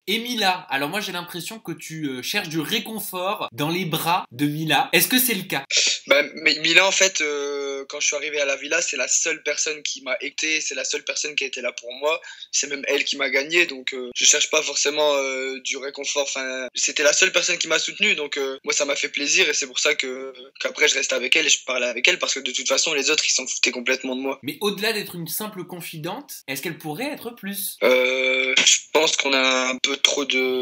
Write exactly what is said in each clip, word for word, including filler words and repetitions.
et Mila. Alors moi j'ai l'impression que tu euh, cherches du réconfort dans les bras de Mila. Est-ce que c'est le cas? Bah, mais Mila, en fait, euh, quand je suis arrivé à la villa, c'est la seule personne qui m'a été, c'est la seule personne qui a été là pour moi. C'est même elle qui m'a gagné, donc euh, je cherche pas forcément euh, du réconfort. Enfin, c'était la seule personne qui m'a soutenu, donc euh, moi ça m'a fait plaisir et c'est pour ça que qu'après je restais avec elle et je parlais avec elle parce que de toute façon les autres ils s'en foutaient complètement de moi. Mais au-delà d'être une simple confidente, est-ce qu'elle pourrait être plus? Euh, je pense qu'on a un peu trop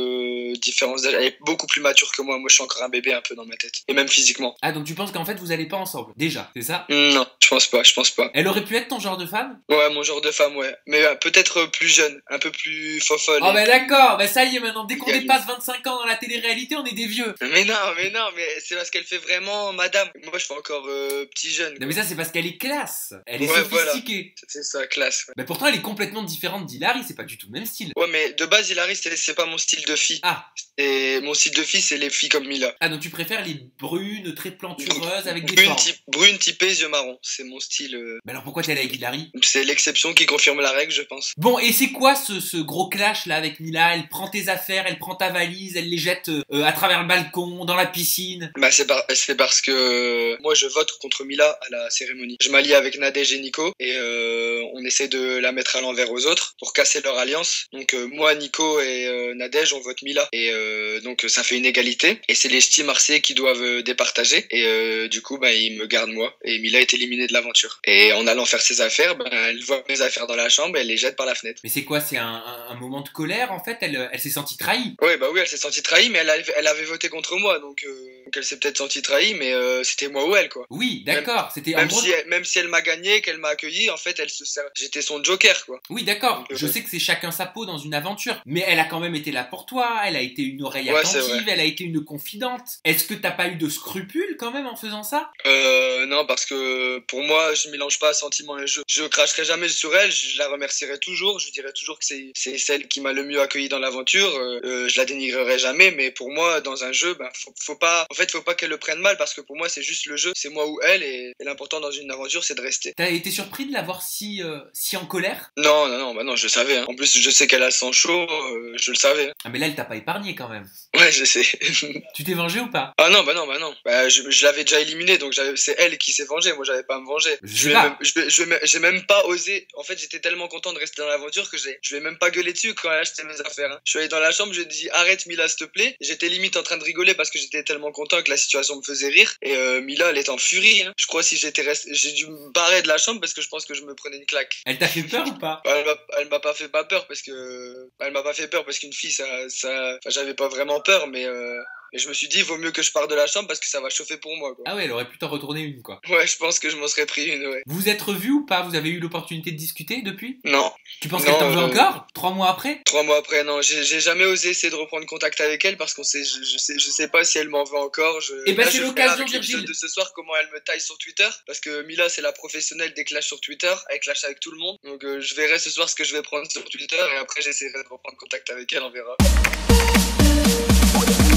de différence d'âge. Elle est beaucoup plus mature que moi. Moi, je suis encore un bébé un peu dans ma tête. Et même physiquement. Ah, donc tu penses qu'en fait vous allez pas ensemble? Déjà, c'est ça? Non, je pense pas, je pense pas. Elle aurait pu être ton genre de femme? Ouais, mon genre de femme, ouais. Mais euh, peut-être plus jeune, un peu plus fofolle. Oh, bah d'accord, bah ça y est maintenant, dès qu'on Égalise. dépasse vingt-cinq ans dans la télé-réalité, on est des vieux. Mais non, mais non, mais c'est parce qu'elle fait vraiment madame. Moi, je suis encore euh, petit jeune. Non mais ça c'est parce qu'elle est classe, elle est Ouais, sophistiquée. Voilà. C'est ça, classe. Ouais. Mais pourtant elle est complètement différente d'Hilary, c'est pas du tout le même style. Ouais, mais de base, Hilary, c'est c'est pas mon style de fille. Ah. Et mon style de fille, c'est les filles comme Mila. Ah donc tu préfères les brunes, très plantureuses avec des Brune, formes. type, brune typée, yeux marrons. C'est mon style. Euh... Mais alors pourquoi t'es allé avec Hilary? C'est l'exception qui confirme la règle, je pense. Bon, et c'est quoi ce, ce gros clash là avec Mila? Elle prend tes affaires, elle prend ta valise, elle les jette euh, à travers le balcon, dans la piscine. Bah c'est par... parce que euh, moi je vote contre Mila à la cérémonie. Je m'allie avec Nadège et Nico et euh, on essaie de la mettre à l'envers aux autres pour casser leur alliance. Donc euh, moi, Nico et euh, Nadège on vote Mila et euh, donc ça fait une égalité et c'est les ch'tis marseillais qui doivent euh, départager et euh, du coup bah ils me gardent moi et Mila est éliminée de l'aventure. Et en allant faire ses affaires, bah, elle voit mes affaires dans la chambre et elle les jette par la fenêtre. Mais c'est quoi? C'est un, un, un moment de colère en fait? Elle, elle s'est sentie trahie? Ouais bah oui, elle s'est sentie trahie mais elle avait, elle avait voté contre moi donc, euh, donc elle s'est peut-être sentie trahie mais euh, c'était moi ou elle quoi. Oui, d'accord. C'était Même, en gros... si elle, même si elle m'a gagné, qu'elle m'a accueilli, en fait elle se sert... j'étais son joker quoi. Oui, d'accord. Donc, euh, Je sais que c'est chacun sa peau dans une aventure, mais elle a quand même été là pour toi. Elle a été une oreille Ouais, c'est attentive, vrai. elle a été une confidente. Est-ce que t'as pas eu de scrupules quand même en faisant ça? Euh, non, parce que pour moi, je mélange pas sentiments et jeu. Je cracherai jamais sur elle, je la remercierai toujours, je lui dirai toujours que c'est c'est celle qui m'a le mieux accueilli dans l'aventure. Euh, euh, je la dénigrerai jamais, mais pour moi, dans un jeu, ben faut, faut pas, en fait, faut pas qu'elle le prenne mal parce que pour moi, c'est juste le jeu, c'est moi ou elle, et, et l'important dans une aventure, c'est de rester. T'as été surpris de la voir si, euh, si en colère? Non, non, non, bah non, je le savais. Hein. En plus, je sais qu'elle a le sang chaud, euh, je le savais. Ah mais là, elle t'a pas épargné quand même. Ouais, je sais. Tu t'es vengé ou pas? Ah non, bah non, bah non. Bah, je, je l'avais déjà éliminé, donc j'avais- c'est elle qui s'est vengée. Moi, j'avais pas à me venger. Je Je sais vais pas. même, je vais, je vais même- j'ai même pas osé. En fait, j'étais tellement content de rester dans l'aventure que j'ai, je vais même pas gueuler dessus quand elle a acheté mes affaires. Hein. Je suis allé dans la chambre, je lui ai dit arrête Mila, s'il te plaît. J'étais limite en train de rigoler parce que j'étais tellement content que la situation me faisait rire. Et euh, Mila, elle était en furie. Hein. Je crois si j'étais resté, j'ai dû me barrer de la chambre parce que je pense que je me prenais une claque. Elle t'a fait peur ou pas? Elle m'a, elle m'a pas fait pas peur parce que, elle m'a pas fait peur parce qu'une fille, ça, ça, enfin, j'avais pas vraiment peur, mais. Euh... Et je me suis dit, vaut mieux que je parte de la chambre parce que ça va chauffer pour moi, quoi. Ah ouais, elle aurait pu t'en retourner une quoi. Ouais, je pense que je m'en serais pris une, ouais. Vous vous êtes revus ou pas? Vous avez eu l'opportunité de discuter depuis? Non. Tu penses Non, qu'elle t'en veut euh, encore? Trois mois après? Trois mois après, non. J'ai j'ai jamais osé essayer de reprendre contact avec elle parce qu'on sait, je, je sais, je sais pas si elle m'en veut encore. Je... Eh ben, Là, c'est je ferai l'occasion, avec l'épisode Virgile. de ce soir comment elle me taille sur Twitter parce que Mila, c'est la professionnelle des clashs sur Twitter. Elle clash avec tout le monde. Donc, euh, je verrai ce soir ce que je vais prendre sur Twitter et après, j'essaierai de reprendre contact avec elle, on verra.